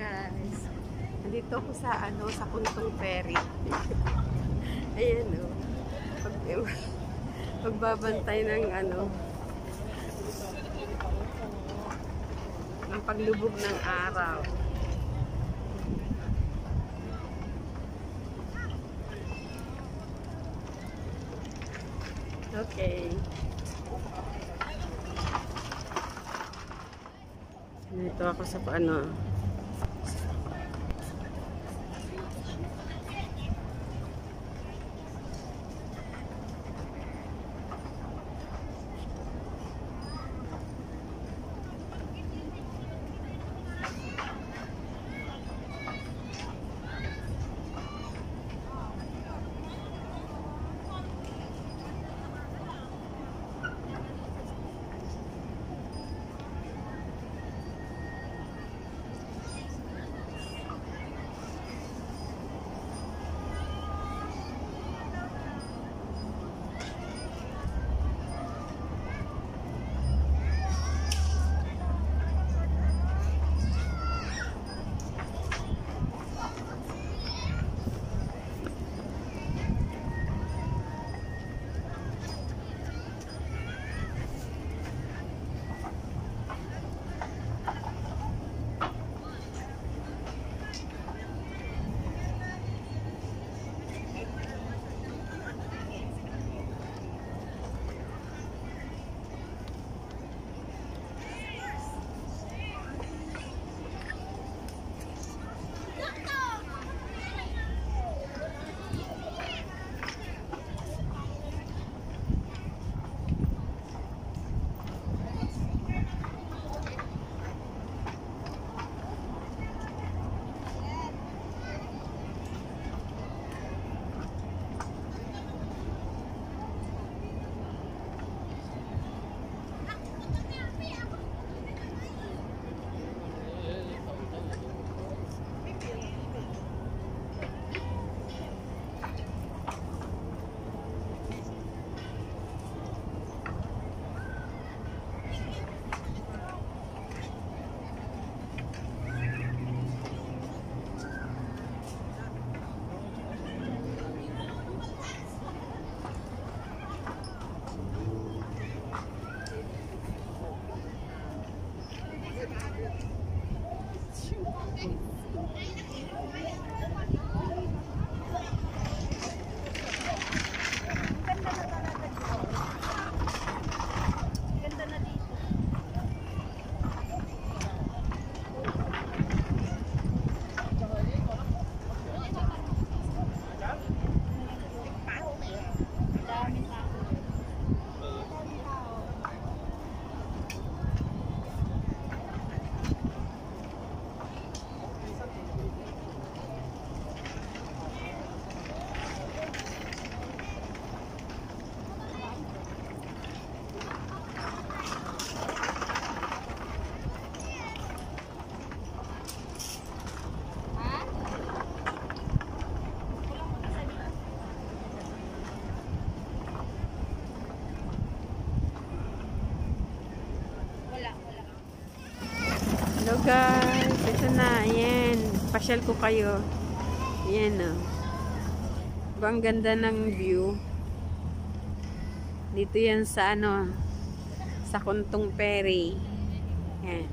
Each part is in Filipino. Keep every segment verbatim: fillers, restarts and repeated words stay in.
guys. Nandito ako sa ano, sa Kuntong Ferry. Ayan o. Oh. Pag, pagbabantay ng ano, ng paglubog ng araw. Okay. Dito ako sa ano. Hello guys, ito na, ayan, pasyal ko kayo, ayan o, oh. Ang ganda ng view, dito yan sa ano, sa Kuntong Ferry, ayan.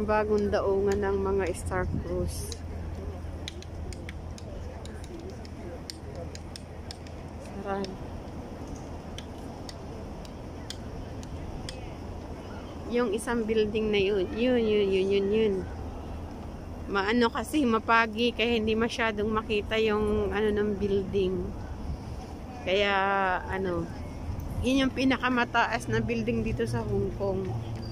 yung bagong daungan ng mga Star Cruise. Sarap. Yung isang building na yun, yun, yun, yun, yun, yun. Maano kasi, mapagi, kaya hindi masyadong makita yung ano ng building. Kaya, ano, yun yung pinakamataas na building dito sa Hong Kong.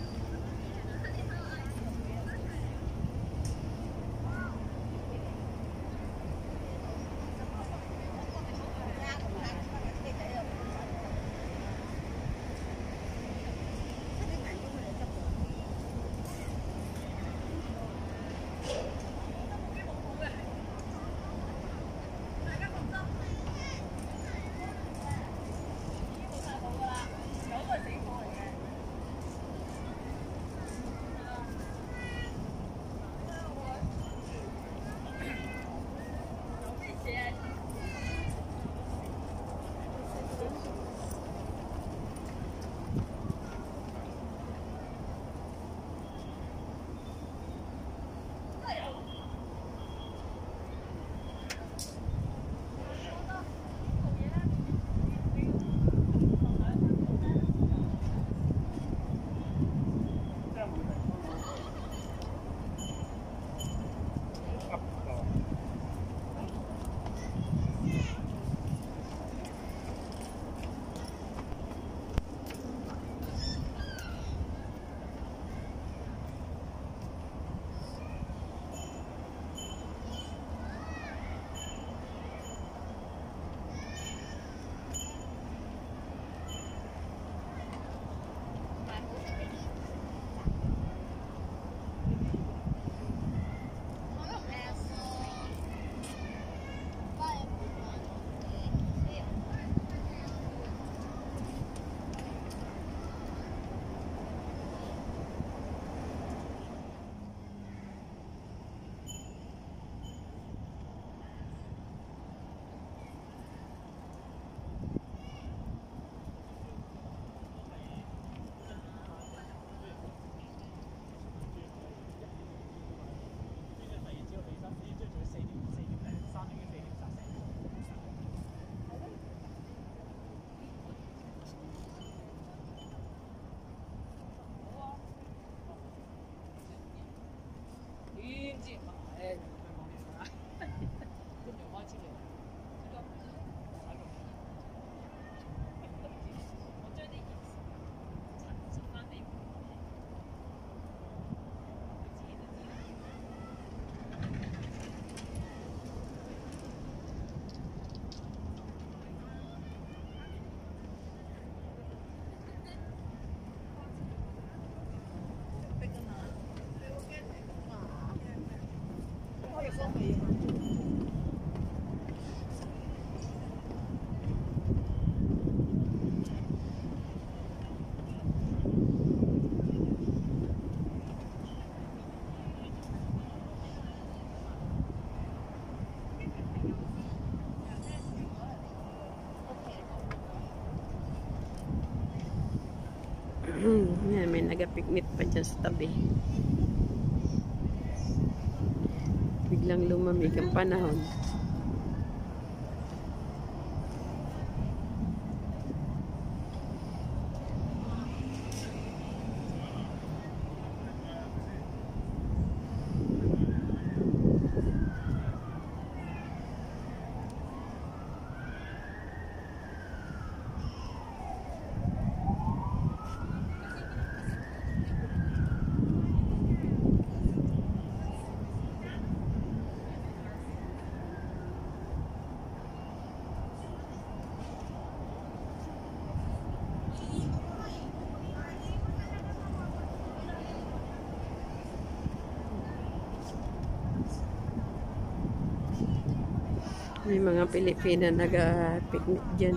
Yan, may nagapiknit pa dyan sa tabi. Biglang lumamig ang panahon. May mga Pilipina nag-picnic dyan.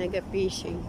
Naga-fishing.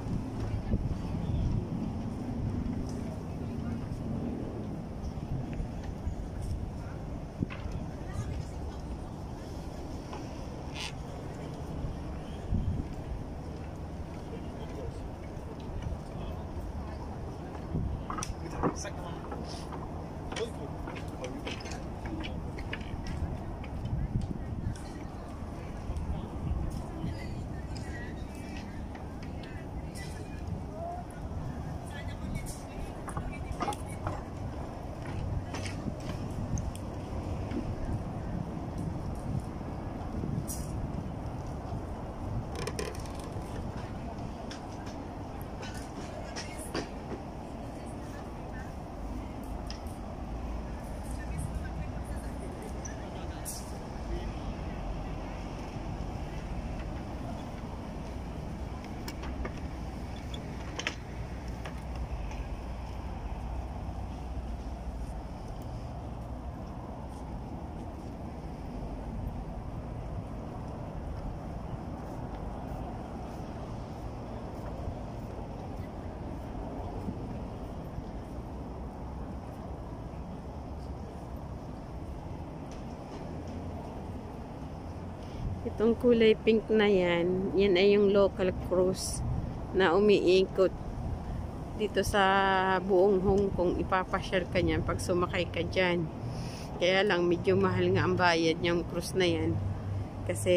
Itong kulay pink na yan, yan ay yung local cruise na umiikot dito sa buong Hong Kong. Ipapasyal ka niyan pag sumakay ka dyan. Kaya lang medyo mahal nga ang bayad yung cruise na yan. Kasi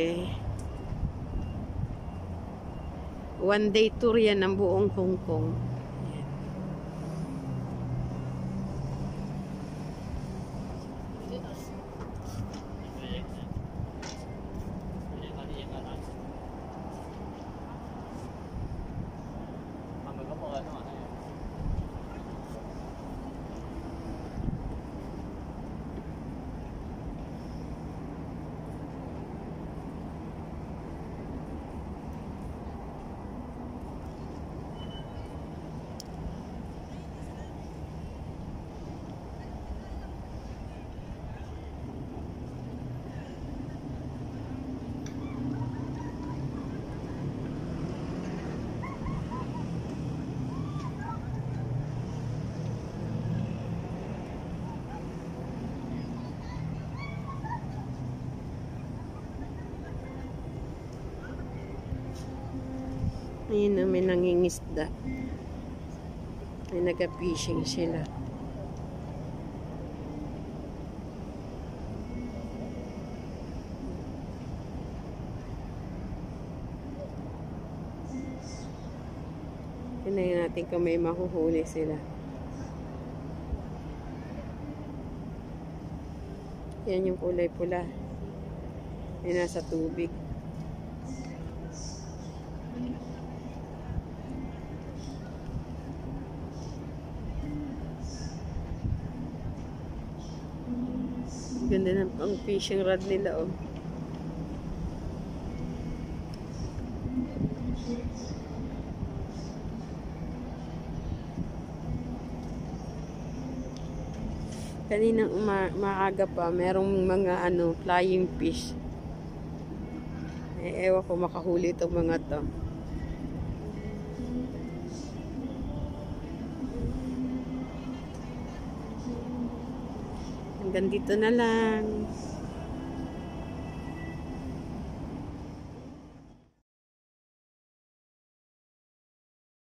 one day tour yan ng buong Hong Kong. Ayun na, may nangingisda. May naga-fishing sila. Tingnan natin kung may mahuhuli sila. Yan yung kulay pula. May nasa tubig. Ganda ng pang fishing rod nila, oh. Kaninang uma maaga pa, merong mga ano, flying fish. Eh, ewan ko makahuli itong mga to. Hanggang dito na lang.